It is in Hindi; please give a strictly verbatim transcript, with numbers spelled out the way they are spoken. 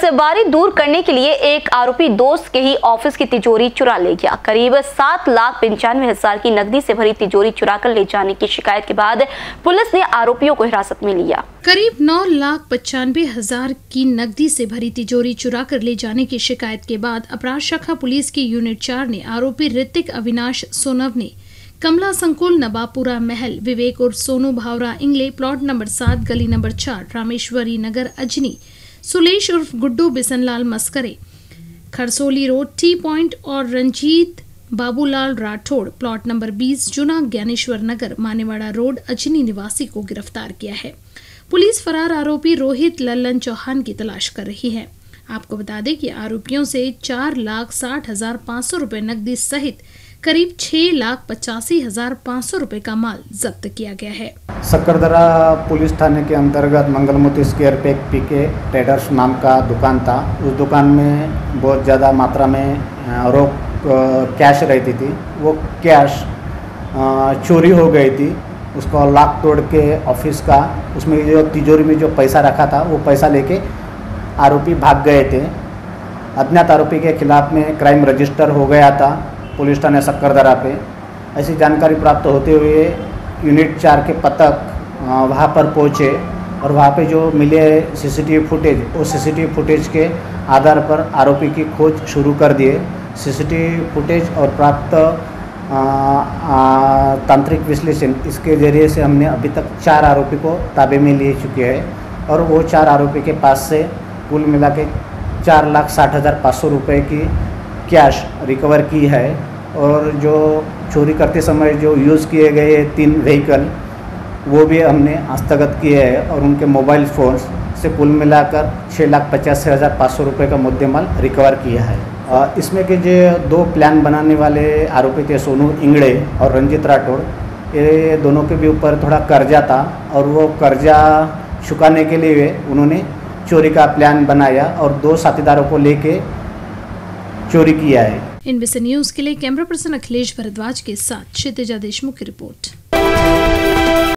सवारी दूर करने के लिए एक आरोपी दोस्त के ही ऑफिस की तिजोरी चुरा ले गया। करीब सात लाख पंचानवे हजार की नकदी से भरी तिजोरी चुरा कर ले जाने की शिकायत के बाद पुलिस ने आरोपियों को हिरासत में लिया। करीब नौ लाख पचानवे हजार की नकदी से भरी तिजोरी चुरा कर ले जाने की शिकायत के बाद अपराध शाखा पुलिस की यूनिट चार ने आरोपी ऋतिक अविनाश सोनवने, कमला संकुल, नवापुरा महल, विवेक और सोनू भावरा इंगले, प्लॉट नंबर सात, गली नंबर चार, रामेश्वरी नगर, अजनी, सुलेश उर्फ Guddu Bisanlal Maskare, Kharsoli road, T point और रंजीत बाबूलाल राठौड़, प्लॉट नंबर बीस, जुना ज्ञानेश्वर नगर, मानेवाड़ा रोड, अजनी निवासी को गिरफ्तार किया है। पुलिस फरार आरोपी रोहित लल्लन चौहान की तलाश कर रही है। आपको बता दें कि आरोपियों से चार लाख साठ हजार पाँच सौ रुपए नकदी सहित करीब छह लाख पचासी हजार पाँच सौ रुपए का माल जब्त किया गया है। सक्करदरा पुलिस थाने के अंतर्गत मंगलमती स्क्वायर पे एक पीके ट्रेडर्स नाम का दुकान था। उस दुकान में बहुत ज़्यादा मात्रा में रोक कैश रहती थी। वो कैश चोरी हो गई थी। उसको लॉक तोड़ के ऑफिस का, उसमें जो तिजोरी में जो पैसा रखा था वो पैसा लेके आरोपी भाग गए थे। अज्ञात आरोपी के खिलाफ में क्राइम रजिस्टर हो गया था पुलिस थाने सक्करदरा पे। ऐसी जानकारी प्राप्त होते हुए यूनिट चार के पथक वहाँ पर पहुँचे और वहाँ पे जो मिले सीसीटीवी फुटेज, वो सीसीटीवी फुटेज के आधार पर आरोपी की खोज शुरू कर दिए। सीसीटीवी फुटेज और प्राप्त आ, आ, तांत्रिक विश्लेषण, इसके ज़रिए से हमने अभी तक चार आरोपी को ताबे में ले चुके हैं और वो चार आरोपी के पास से कुल मिला के चार लाख साठ हज़ार पाँच सौ रुपये की कैश रिकवर की है। और जो चोरी करते समय जो यूज़ किए गए तीन व्हीकल वो भी हमने हस्तगत किए हैं और उनके मोबाइल फ़ोन से कुल मिलाकर छः लाख पचासी हज़ार पाँच सौ रुपये का मुद्देमाल रिकवर किया है। इसमें के जो दो प्लान बनाने वाले आरोपी थे सोनू इंगड़े और रंजीत राठौड़, ये दोनों के भी ऊपर थोड़ा कर्जा था और वो कर्जा चुकाने के लिए उन्होंने चोरी का प्लान बनाया और दो साथीदारों को लेके चोरी किया है। इनबीसी न्यूज़ के लिए कैमरा पर्सन अखिलेश भारद्वाज के साथ क्षितिजा देशमुख की रिपोर्ट।